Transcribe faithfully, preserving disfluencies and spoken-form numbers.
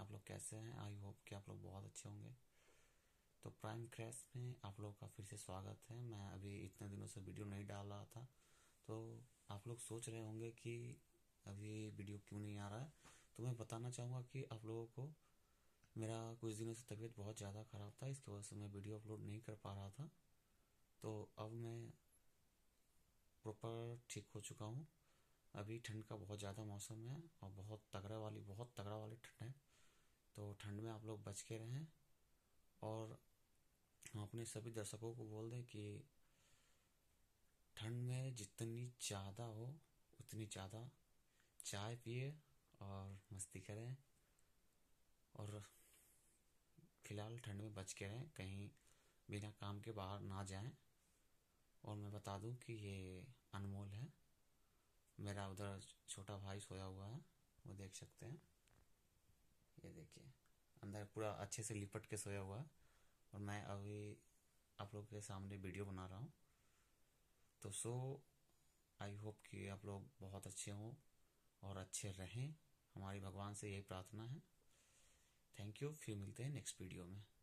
आप लोग कैसे हैं? आई होप कि आप लोग बहुत अच्छे होंगे। तो प्राइम क्रैश में आप लोग का फिर से स्वागत है। मैं अभी इतने दिनों से वीडियो नहीं डाल रहा था, तो आप लोग सोच रहे होंगे कि अभी वीडियो क्यों नहीं आ रहा है। तो मैं बताना चाहूँगा कि आप लोगों को मेरा कुछ दिनों से तबीयत बहुत ज़्यादा ख़राब था, इसकी वजह से मैं वीडियो अपलोड नहीं कर पा रहा था। तो अब मैं प्रॉपर ठीक हो चुका हूँ। अभी ठंड का बहुत ज़्यादा मौसम है और बहुत तगड़ा वाली बहुत तगड़ा वाली ठंड है। तो ठंड में आप लोग बच के रहें और हम अपने सभी दर्शकों को बोल दें कि ठंड में जितनी ज़्यादा हो उतनी ज़्यादा चाय पिए और मस्ती करें। और फिलहाल ठंड में बच के रहें, कहीं बिना काम के बाहर ना जाएं। और मैं बता दूं कि ये अनमोल है, मेरा उधर छोटा भाई सोया हुआ है, वो देख सकते हैं। ये देखिए, अंदर पूरा अच्छे से लिपट के सोया हुआ है और मैं अभी आप लोग के सामने वीडियो बना रहा हूँ। तो सो आई होप कि आप लोग बहुत अच्छे हों और अच्छे रहें, हमारी भगवान से यही प्रार्थना है। थैंक यू, फिर मिलते हैं नेक्स्ट वीडियो में।